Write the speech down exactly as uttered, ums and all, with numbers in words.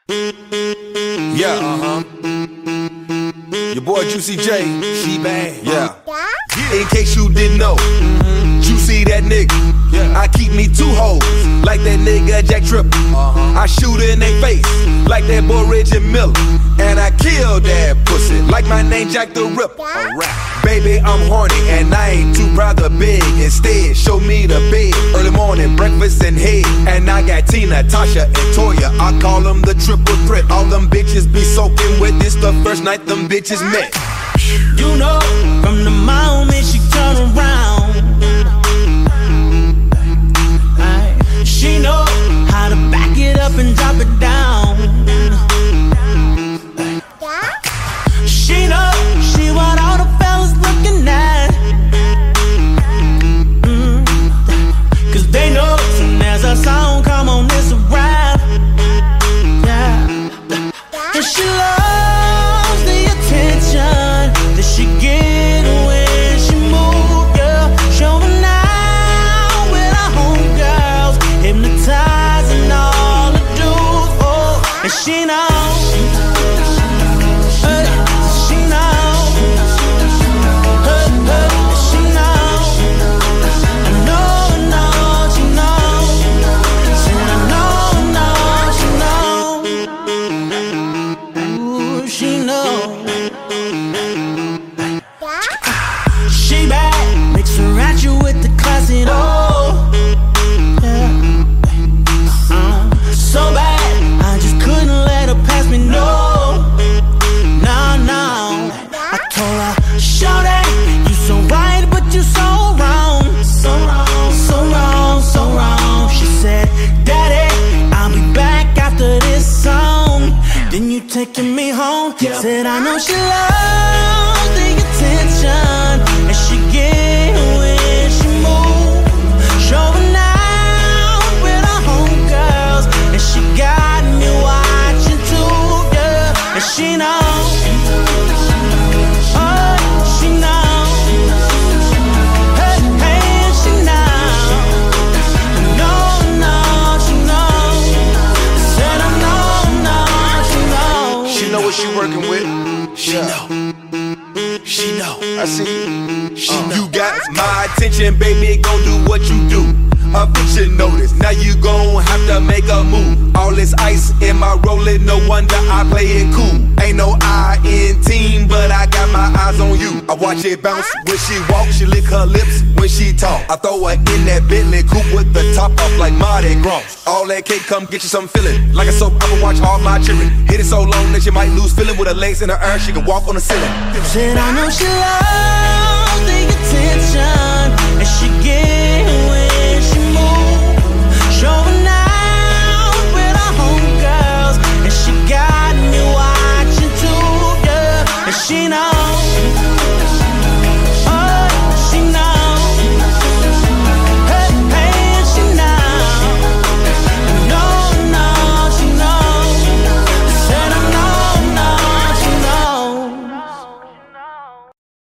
Yeah, uh-huh. Your boy Juicy J, she bad. Yeah. In case you didn't know, Juicy that nigga. Yeah. I keep me two hoes, like that nigga Jack Tripper. Uh-huh. I shoot in they face, like that boy Reggie Miller. And I kill that pussy, like my name Jack the Ripper. Right. Baby, I'm horny, and I ain't too proud to beg. Instead, show me the bed, early morning, breakfast and head. And I got Tina, Tasha, and Toya. I call them the triple threat. All them bitches be soaking wet. This the first night them bitches met. You know, from the moment she turn around, I, she know how to back it up and drop it down. She know she what all the fellas looking at. mm, Cause they know soon as a song come on, it's a rap. Yeah. And she loves the attention that she get when she move, yeah. Showing out with her homegirls, hypnotizing all the dudes, oh. And she knows, hey, she knows, hey, hey, she knows. I know, I know, she knows. Said I know, I know, she knows. Ooh, she knows. She bad, mix her at you with the classic, oh, yeah. uh, So bad, I just couldn't let her pass me, no. No, no, I told her, shorty, you so right, but you so wrong. So wrong, so wrong, so wrong. She said, daddy, I'll be back after this song. Then you taking me home, yeah. Said I know she loves the attention, and she get when she move, showing out with her homegirls, and she got me watching too, yeah. And she knows, oh, she knows, hey, hey, she knows. No, no, she knows. Said I know, no, she knows. She know what she working with. She Yeah. know. She know. I see you. She Uh, know. you got my attention, baby, gon' do what you do. A bitch should notice, now you gon' have to make a move. All this ice in my rolling, no wonder I play it cool. Ain't no I in team, but I got my eyes on you. I watch it bounce when she walk, she lick her lips when she talk. I throw her in that Bentley coupe with the top off like Mardi Gras. All that cake, come get you some feeling. Like a soap, I'ma watch all my children. Hit it so long that you might lose feeling. With her legs in the air, she can walk on the ceiling. Said I know she loves the attention, and she get when she move, showing out with her homegirls, and she got me watching too, yeah. And she knows.